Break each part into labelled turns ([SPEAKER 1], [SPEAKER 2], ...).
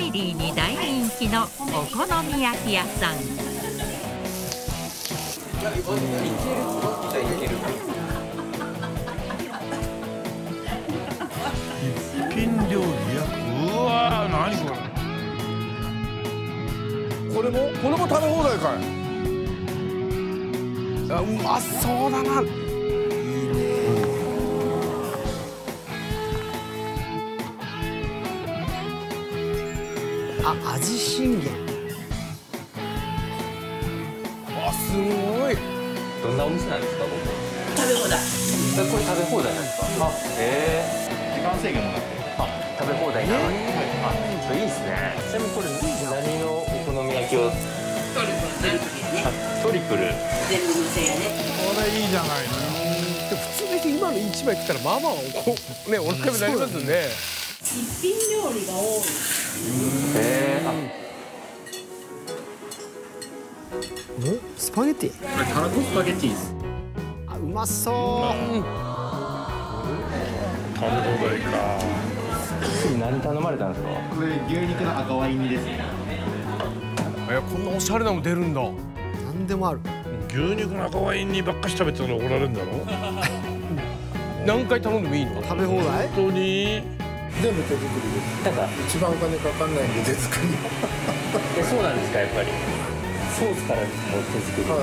[SPEAKER 1] ミリーに大人気のお好み焼き屋さん。
[SPEAKER 2] 一品料理や。うわー、何これ。これも食べ放題かい。あ、うまそうだな。いいね。
[SPEAKER 3] あ、味信玄。
[SPEAKER 2] あ、すごい。
[SPEAKER 4] どんなお店なんですか、ここ。
[SPEAKER 5] 食べ放題。
[SPEAKER 4] これ食べ放題なんですか。あ、
[SPEAKER 6] 時間制限もなくて。
[SPEAKER 4] あ、食べ放題なのに。あ、いいですね。ちなみにこれ何のお好み焼きを。トリプル。
[SPEAKER 5] 全部のせやね。
[SPEAKER 2] これいいじゃないの。
[SPEAKER 3] でも普通に今の一枚食ったらまあまあ
[SPEAKER 2] ね、お腹になりますよね。
[SPEAKER 5] 一品料理が多い。
[SPEAKER 3] スパゲティ。
[SPEAKER 6] たらこスパゲティです。
[SPEAKER 3] あ、うまそう。
[SPEAKER 2] 食べ放題か。
[SPEAKER 4] 次何頼まれたんですか。
[SPEAKER 6] これ牛肉の赤ワイン煮ですね。
[SPEAKER 2] こんなおしゃれなの出るんだ。
[SPEAKER 3] 何でもある。
[SPEAKER 2] 牛肉の赤ワインにばっかし食べてたら怒られるんだろ。何回頼んでもいいの。
[SPEAKER 3] 食べ放題。
[SPEAKER 2] 本当に。
[SPEAKER 7] 全部手作りです。
[SPEAKER 4] なんか
[SPEAKER 7] 一番お金かかんないんで手作り。
[SPEAKER 4] そうなんですか、やっぱり。ソースからも手作り。
[SPEAKER 7] はい。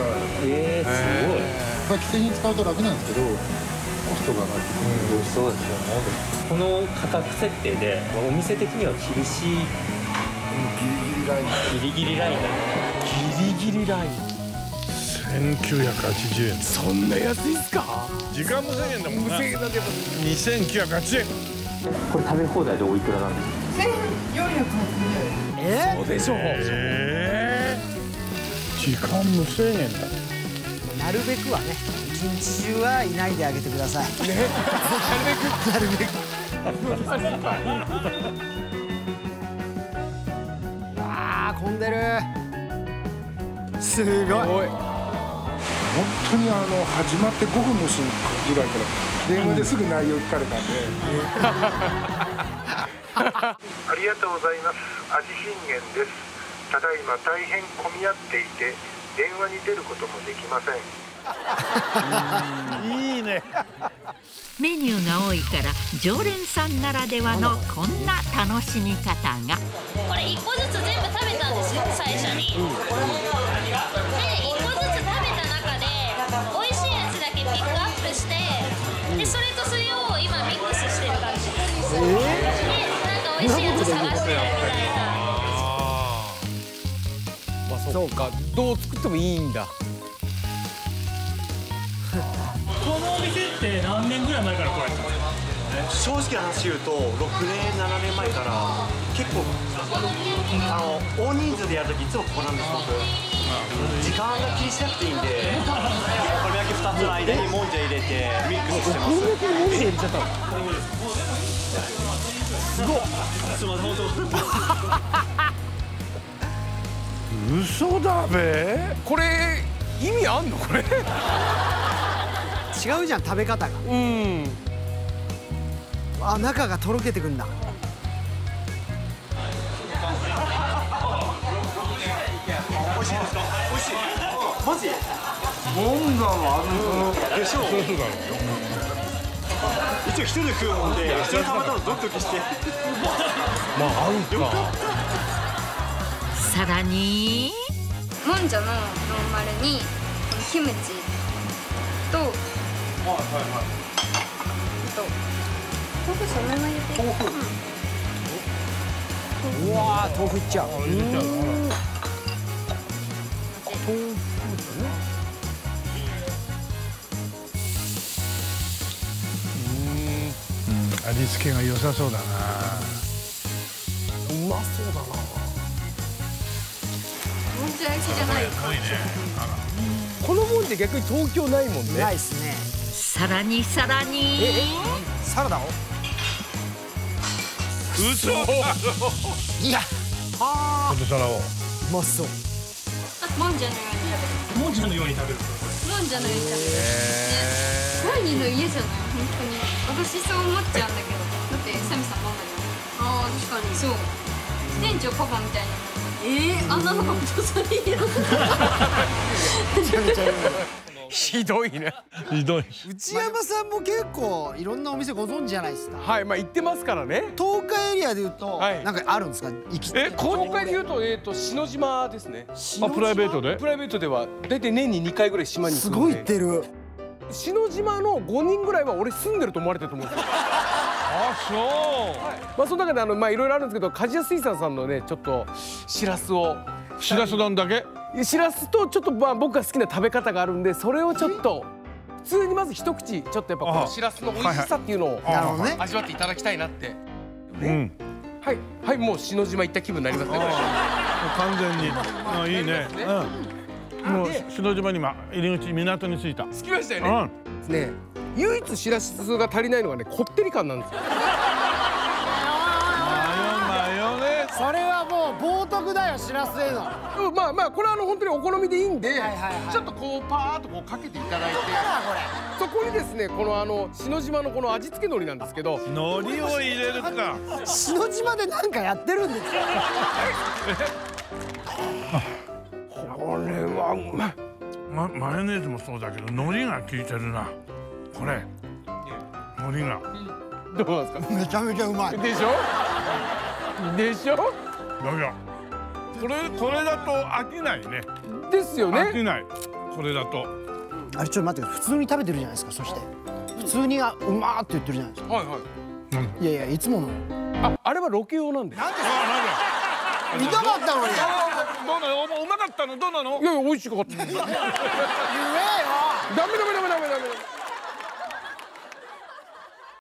[SPEAKER 4] すごい。
[SPEAKER 7] まあ既製品使うと楽なんですけど、コストが上がってくるんで。
[SPEAKER 4] そうですよね。この価格設定でお店的には厳しい。ギリギリラインだね。
[SPEAKER 2] ギリギリライン。1980円。そんな安いっすか。時間無制限だもんな。無制限だけど2980円。
[SPEAKER 4] これ食べ放題でおいくらなんですか。
[SPEAKER 5] 1480円。
[SPEAKER 2] そうでしょう。時間無制限だ。
[SPEAKER 3] なるべくはね、一日中はいないであげてください。ね。なるべく。ああ、混んでる。すごい。
[SPEAKER 7] 本当に始まって5分もしんぐらいから電話ですぐ内容聞かれたんで。
[SPEAKER 8] ありがとうございます。味信玄です。ただいま大変混み合っていて電話に出ることもできません。
[SPEAKER 2] いいね。
[SPEAKER 1] メニューが多いから常連さんならではのこんな楽しみ方が。
[SPEAKER 9] これ1個ずつ全部食べたんですよ、最初に。で、1個ずつ食べた中で美味しいやつだけピックアップして、でそれとそれを今ミックスしてる感じです。で、なんか美味しいやつ探してるみたいな。
[SPEAKER 2] まあそうか、どう作ってもいいんだ。
[SPEAKER 6] このお店って何年ぐらい前から来られたんですか。
[SPEAKER 10] 正直な話言うと6年7年前から結構大人数でやるときいつもここなんです僕。時間が気にしなくていいんで、お好み焼き2つの間にもんじゃ入れてミックスしてます。
[SPEAKER 3] もんじゃ入れちゃったの。すごっ。
[SPEAKER 10] すみません、本
[SPEAKER 2] 当。嘘だべ。これ意味あんのこれ。
[SPEAKER 3] 違うじゃん、食べ方が。
[SPEAKER 2] うん。
[SPEAKER 3] あ、中がとろけてくんだ。
[SPEAKER 10] 美味しいですか。美味しい。マジ。
[SPEAKER 7] モンガはある
[SPEAKER 10] でしょう。一応一人で食うもんで、一緒に食べたらドキドキして。
[SPEAKER 2] まあ合うか。
[SPEAKER 1] さらに
[SPEAKER 9] もんじゃのノーマルにキムチと、豆腐そのまま入れて。
[SPEAKER 3] うわー、豆腐いっちゃう。
[SPEAKER 2] 味付けが良さそうだな。
[SPEAKER 3] うまそうだな。
[SPEAKER 9] もんじゃ焼きじゃない。
[SPEAKER 2] このもんって逆に東京ないもんね。
[SPEAKER 3] ないっすね。
[SPEAKER 1] さらにさらに
[SPEAKER 3] サラダを。
[SPEAKER 2] 嘘だろ。
[SPEAKER 3] いや、はあ。
[SPEAKER 2] ポテサラを。
[SPEAKER 3] うまそう。
[SPEAKER 9] もんじゃのように食べる。
[SPEAKER 6] もんじゃのように食べる。
[SPEAKER 9] もんじゃのように食べる。第二の家じゃない、本当に。私そう思っちゃうんだけど。だってサミさんもんだよ。ああ、確かに。そう。 店長パパみたいな。あんなのかもちょっといいよ。
[SPEAKER 11] ひどいね。
[SPEAKER 2] ひどい。
[SPEAKER 3] 内山さんも結構いろんなお店ご存知じゃないですか。
[SPEAKER 11] はい、まあ行ってますからね。
[SPEAKER 3] 東海エリアで言うと、
[SPEAKER 11] はい
[SPEAKER 3] なんかあるんですか。
[SPEAKER 11] 東海で言うと篠島ですね。
[SPEAKER 2] プライベートで？
[SPEAKER 11] プライベートでは大体年に2回ぐらい島に行く
[SPEAKER 3] す
[SPEAKER 11] ので。
[SPEAKER 3] ごい行ってる。
[SPEAKER 11] 篠島の5人ぐらいは俺住んでると思われてると思うんですよ。
[SPEAKER 2] あ、そう。
[SPEAKER 11] まあその中でまあいろいろあるんですけど、鍛冶屋水産さんのねちょっとしらすを。
[SPEAKER 2] しらす丼だけ？
[SPEAKER 11] しらすとちょっとまあ僕が好きな食べ方があるんで、それをちょっと普通にまず一口ちょっとやっぱこのしらすの美味しさっていうのを味わっていただきたいなって。はいはい、もう篠島行った気分になりますね。
[SPEAKER 2] 完全に。あ、いいね。もう篠島に今入り口港に着いた。
[SPEAKER 11] 着きましたよね。ね、唯一しらすが足りないのがね、こってり感なんですよ。
[SPEAKER 3] それはもう冒涜だよ、しらすへの。
[SPEAKER 11] まあまあこれは本当にお好みでいいんで、ちょっとこうパーッとこうかけていただいて、そこにですねこの篠島のこの味付け海苔なんですけど、
[SPEAKER 2] 海苔を入れるか。
[SPEAKER 3] 篠島で何かやってるんですか。
[SPEAKER 11] これはうまい。
[SPEAKER 2] マヨネーズもそうだけど海苔が効いてるな。これ海苔が
[SPEAKER 11] どうなんですか。
[SPEAKER 3] めちゃめちゃうまい
[SPEAKER 11] でしょでしょ。
[SPEAKER 2] いやこれだと飽きないね。
[SPEAKER 11] ですよね。
[SPEAKER 2] 飽きない。これだと
[SPEAKER 3] あれちょっと待って、普通に食べてるじゃないですか。そして普通にうまーって言ってるじゃないですか。
[SPEAKER 11] はいはい。
[SPEAKER 3] いやいや、いつもの。
[SPEAKER 11] あれはロケ用なんで。
[SPEAKER 3] なんで見たかったのに。
[SPEAKER 2] どうなの？うまかったの？どうなの？
[SPEAKER 11] いやいや美味しかった。
[SPEAKER 3] 言えよ。
[SPEAKER 11] ダメ。